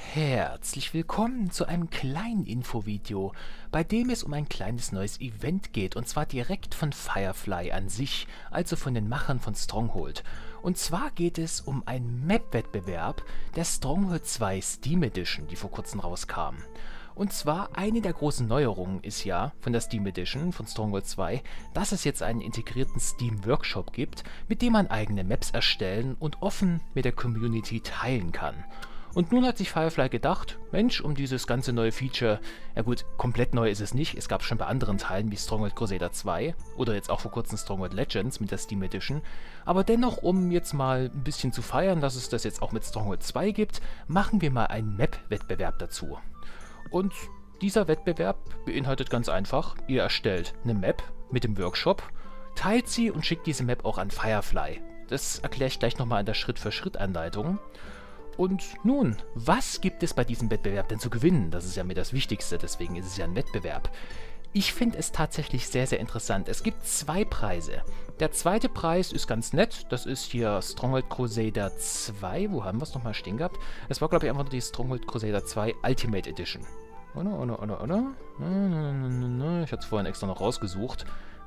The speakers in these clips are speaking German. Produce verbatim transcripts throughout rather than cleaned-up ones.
Herzlich willkommen zu einem kleinen Infovideo, bei dem es um ein kleines neues Event geht, und zwar direkt von Firefly an sich, also von den Machern von Stronghold. Und zwar geht es um einen Map-Wettbewerb der Stronghold zwei Steam Edition, die vor kurzem rauskam. Und zwar eine der großen Neuerungen ist ja von der Steam Edition von Stronghold zwei, dass es jetzt einen integrierten Steam Workshop gibt, mit dem man eigene Maps erstellen und offen mit der Community teilen kann. Und nun hat sich Firefly gedacht, Mensch, um dieses ganze neue Feature, ja gut, komplett neu ist es nicht, es gab es schon bei anderen Teilen wie Stronghold Crusader zwei oder jetzt auch vor kurzem Stronghold Legends mit der Steam Edition, aber dennoch, um jetzt mal ein bisschen zu feiern, dass es das jetzt auch mit Stronghold zwei gibt, machen wir mal einen Map-Wettbewerb dazu. Und dieser Wettbewerb beinhaltet ganz einfach, ihr erstellt eine Map mit dem Workshop, teilt sie und schickt diese Map auch an Firefly. Das erkläre ich gleich nochmal in der Schritt-für-Schritt-Anleitung. Und nun, was gibt es bei diesem Wettbewerb denn zu gewinnen? Das ist ja mir das Wichtigste, deswegen ist es ja ein Wettbewerb. Ich finde es tatsächlich sehr, sehr interessant. Es gibt zwei Preise. Der zweite Preis ist ganz nett, das ist hier Stronghold Crusader zwei. Wo haben wir es nochmal stehen gehabt? Es war, glaube ich, einfach nur die Stronghold Crusader zwei Ultimate Edition. Oder, oder, oder, oder? Ich hatte es vorhin extra noch rausgesucht.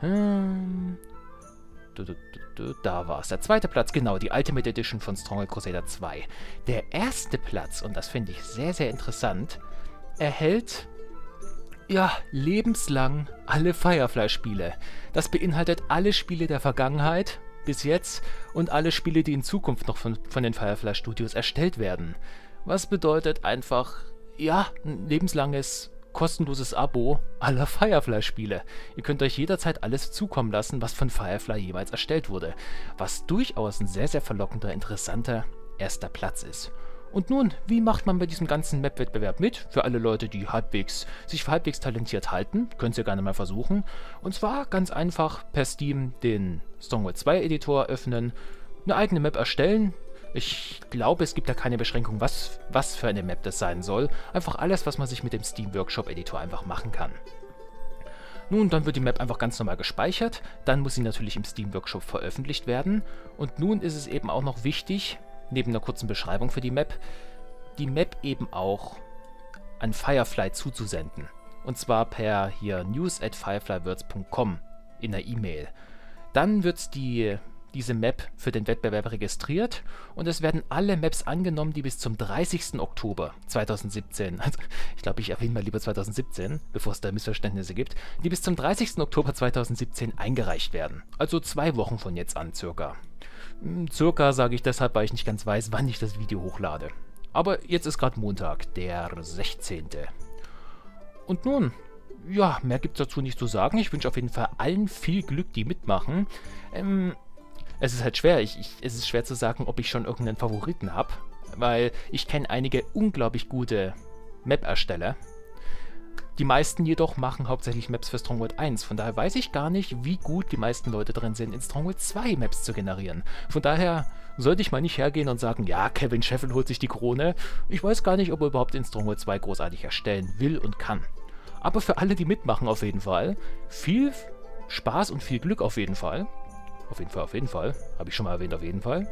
Da war es. Der zweite Platz, genau, die Ultimate Edition von Stronghold Crusader zwei. Der erste Platz, und das finde ich sehr, sehr interessant, erhält, ja, lebenslang alle Firefly-Spiele. Das beinhaltet alle Spiele der Vergangenheit bis jetzt und alle Spiele, die in Zukunft noch von, von den Firefly Studios erstellt werden. Was bedeutet einfach, ja, ein lebenslanges kostenloses Abo aller Firefly-Spiele. Ihr könnt euch jederzeit alles zukommen lassen, was von Firefly jeweils erstellt wurde, was durchaus ein sehr, sehr verlockender, interessanter erster Platz ist. Und nun, wie macht man bei diesem ganzen Map-Wettbewerb mit? Für alle Leute, die halbwegs, sich für halbwegs talentiert halten, könnt ihr gerne mal versuchen. Und zwar ganz einfach per Steam den Stronghold zwei Editor öffnen, eine eigene Map erstellen. Ich glaube, es gibt da keine Beschränkung, was, was für eine Map das sein soll. Einfach alles, was man sich mit dem Steam Workshop Editor einfach machen kann. Nun, dann wird die Map einfach ganz normal gespeichert. Dann muss sie natürlich im Steam Workshop veröffentlicht werden. Und nun ist es eben auch noch wichtig, neben einer kurzen Beschreibung für die Map, die Map eben auch an Firefly zuzusenden. Und zwar per hier news at fireflywords punkt com in der E-Mail. Dann wird die... diese Map für den Wettbewerb registriert und es werden alle Maps angenommen, die bis zum dreißigsten Oktober zweitausendsiebzehn, also ich glaube, ich erwähne mal lieber zweitausendsiebzehn, bevor es da Missverständnisse gibt, die bis zum dreißigsten Oktober zweitausendsiebzehn eingereicht werden. Also zwei Wochen von jetzt an circa. Circa sage ich deshalb, weil ich nicht ganz weiß, wann ich das Video hochlade. Aber jetzt ist gerade Montag, der sechzehnte Und nun, ja, mehr gibt es dazu nicht zu sagen. Ich wünsche auf jeden Fall allen viel Glück, die mitmachen. Ähm, Es ist halt schwer, ich, ich, es ist schwer zu sagen, ob ich schon irgendeinen Favoriten habe, weil ich kenne einige unglaublich gute Map-Ersteller. Die meisten jedoch machen hauptsächlich Maps für Stronghold eins, von daher weiß ich gar nicht, wie gut die meisten Leute drin sind, in Stronghold zwei Maps zu generieren. Von daher sollte ich mal nicht hergehen und sagen, ja, Kevin Scheffel holt sich die Krone. Ich weiß gar nicht, ob er überhaupt in Stronghold zwei großartig erstellen will und kann. Aber für alle, die mitmachen auf jeden Fall, viel Spaß und viel Glück auf jeden Fall. Auf jeden Fall, auf jeden Fall. Habe ich schon mal erwähnt, auf jeden Fall.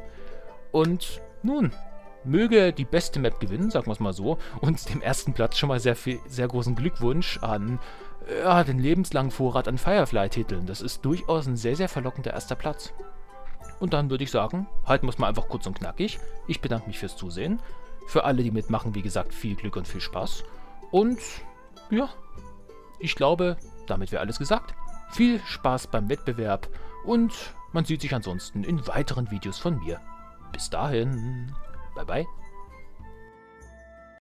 Und nun, möge die beste Map gewinnen, sagen wir es mal so. Und dem ersten Platz schon mal sehr viel, sehr großen Glückwunsch an ja, den lebenslangen Vorrat an Firefly-Titeln. Das ist durchaus ein sehr, sehr verlockender erster Platz. Und dann würde ich sagen, halten wir es mal einfach kurz und knackig. Ich bedanke mich fürs Zusehen. Für alle, die mitmachen, wie gesagt, viel Glück und viel Spaß. Und ja, ich glaube, damit wäre alles gesagt. Viel Spaß beim Wettbewerb und man sieht sich ansonsten in weiteren Videos von mir. Bis dahin, bye bye.